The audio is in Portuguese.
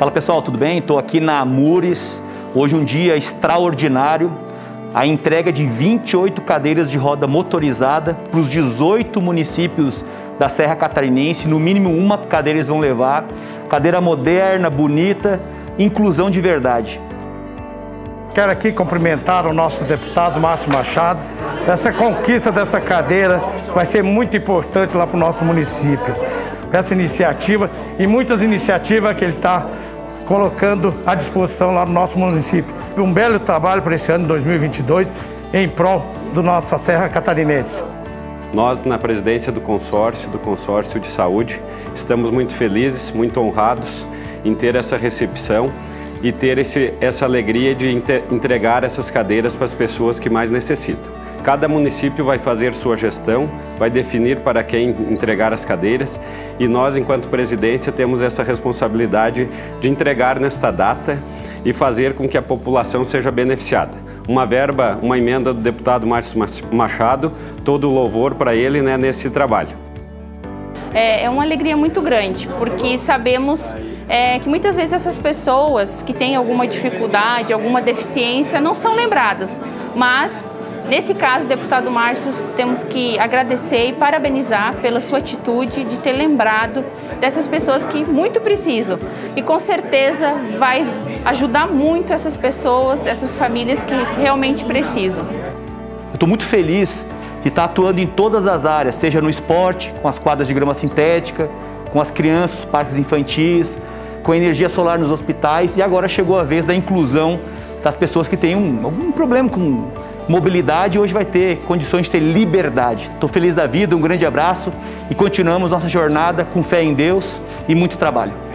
Fala pessoal, tudo bem? Estou aqui na Amures, hoje um dia extraordinário, a entrega de 28 cadeiras de roda motorizada para os 18 municípios da Serra Catarinense, no mínimo uma cadeira eles vão levar, cadeira moderna, bonita, inclusão de verdade. Quero aqui cumprimentar o nosso deputado Márcio Machado. Essa conquista dessa cadeira vai ser muito importante lá para o nosso município. Essa iniciativa e muitas iniciativas que ele está colocando à disposição lá no nosso município. Um belo trabalho para esse ano de 2022 em prol da nossa Serra Catarinense. Nós, na presidência do Consórcio de Saúde, estamos muito felizes, muito honrados em ter essa recepção e ter essa alegria de entregar essas cadeiras para as pessoas que mais necessitam. Cada município vai fazer sua gestão, vai definir para quem entregar as cadeiras e nós, enquanto presidência, temos essa responsabilidade de entregar nesta data e fazer com que a população seja beneficiada. Uma verba, uma emenda do deputado Márcio Machado, todo o louvor para ele, né, nesse trabalho. É uma alegria muito grande, porque sabemos que muitas vezes essas pessoas que têm alguma dificuldade, alguma deficiência, não são lembradas, mas nesse caso, deputado Márcio, temos que agradecer e parabenizar pela sua atitude de ter lembrado dessas pessoas que muito precisam. E com certeza vai ajudar muito essas pessoas, essas famílias que realmente precisam. Eu estou muito feliz de estar atuando em todas as áreas, seja no esporte, com as quadras de grama sintética, com as crianças, parques infantis, com a energia solar nos hospitais e agora chegou a vez da inclusão das pessoas que têm algum problema com mobilidade e hoje vai ter condições de ter liberdade. Estou feliz da vida, um grande abraço e continuamos nossa jornada com fé em Deus e muito trabalho.